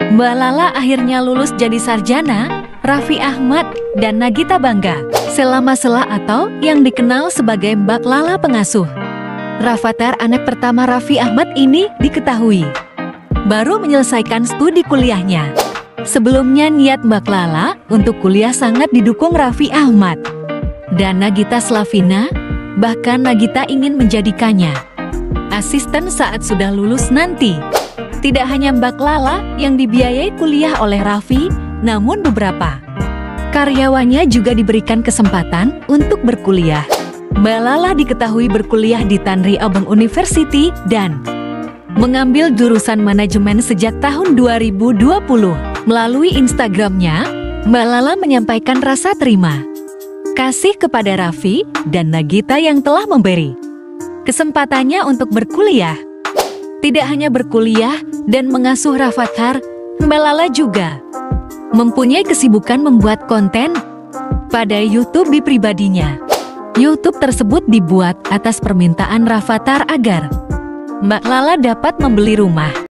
Mbak Lala akhirnya lulus jadi sarjana. Raffi Ahmad dan Nagita bangga. Sela atau yang dikenal sebagai Mbak Lala pengasuh. Rafatar, anak pertama Raffi Ahmad ini, diketahui baru menyelesaikan studi kuliahnya. Sebelumnya niat Mbak Lala untuk kuliah sangat didukung Raffi Ahmad dan Nagita Slavina, bahkan Nagita ingin menjadikannya asisten saat sudah lulus nanti. Tidak hanya Mbak Lala yang dibiayai kuliah oleh Raffi, namun beberapa karyawannya juga diberikan kesempatan untuk berkuliah. Mbak Lala diketahui berkuliah di Tanri Abang University dan mengambil jurusan manajemen sejak tahun 2020. Melalui Instagramnya, Mbak Lala menyampaikan rasa terima kasih kepada Raffi dan Nagita yang telah memberi kesempatannya untuk berkuliah. Tidak hanya berkuliah dan mengasuh Rafatar, Mbak Lala juga mempunyai kesibukan membuat konten pada YouTube di pribadinya. YouTube tersebut dibuat atas permintaan Rafatar agar Mbak Lala dapat membeli rumah.